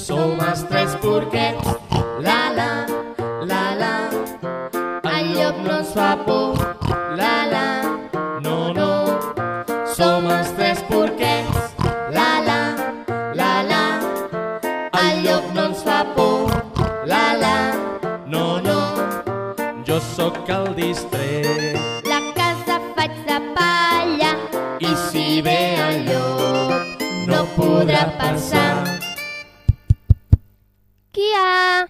Som els tres porquets, la la, la la. El llop no ens fa por, la la, no, no. Som els tres porquets, la la, la la. El llop no ens fa por, la la, no, no. Jo sóc el distret, La casa faig de palla i si ve el llop no podrà passar. Qui hi ha?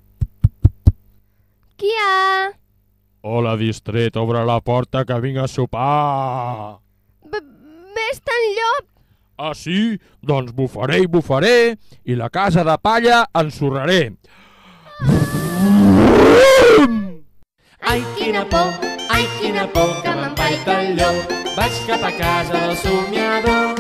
Qui hi ha? Hola, distret, obre la porta que vinc a sopar. Ves tan llop! Ah, sí? Doncs bufaré i bufaré i la casa de palla ensorraré. Ai, quina por, que m'empaita el llop. Vaig cap a casa del somiador.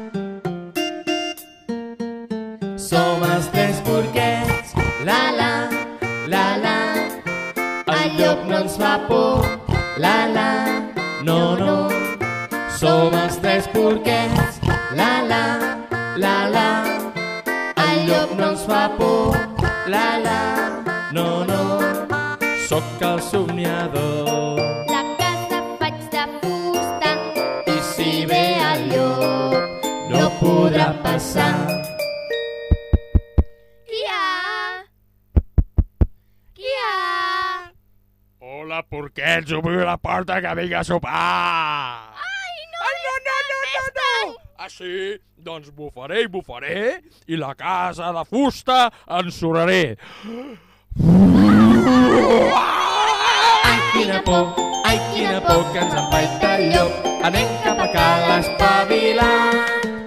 Som els tres porquets, la la, la la. El llop no ens fa por, la la, no, no. Som els tres porquets, la la, la la. El llop no ens fa por, la la, no, no. Sóc el somniador La casa faig de fusta i si ve el llop no podrà passar. Qui hi ha? Qui hi ha? Hola, porquets, obriu la porta que vinc a sopar. Ai, no, no. Ah, sí? Doncs bufaré i bufaré i la casa de fusta ensorraré. Ai, quina por, que ens empaita el llop. Anem cap a cal espavilar.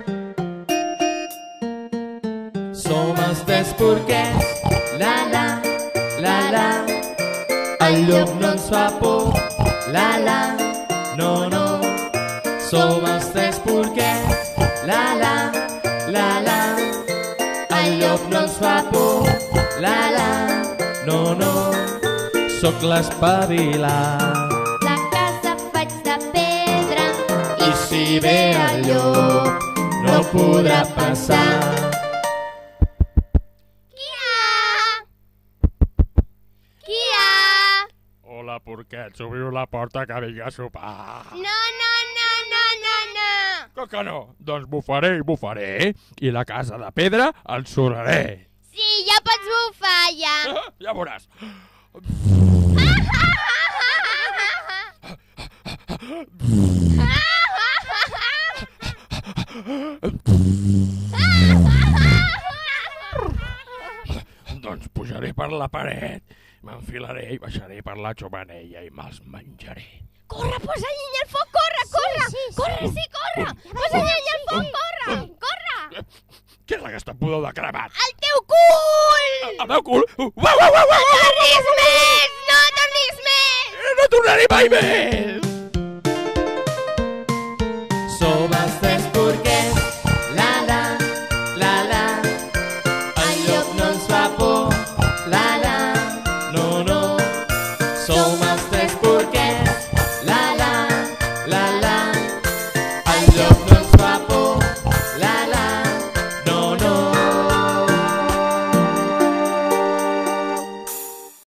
Som els tres porquets, la la, la la. El llop no ens fa por, la la, no, no. Som els tres porquets, la la, la la. El llop no ens fa por, la la, no, no. Sóc l'espavilat La casa faig de pedra i si ve el llop no podrà passar. Qui hi ha? Qui hi ha? Hola, porquets, obriu la porta que vinc a sopar. No, no, no, no, no, no. Com que no? Doncs bufaré i bufaré i la casa de pedra ensorraré. Sí, ja pots bufar, ja. Ja veuràs. Doncs pujaré per la paret, m'enfilaré i baixaré per la xemeneia i me'ls menjaré. Corre, posa llenya al foc, corre, corre. Corre, sí, corre. Posa llenya al foc, corre, corre. Què és aquesta pudor de cremat? El teu cul! El meu cul? Uau, uau, uau, uau! Tornis més! No tornis més! No tornaré mai més! Som els tres porquets, la la, la la. El llop no ens fa por, la la, no, no. Som els tres porquets,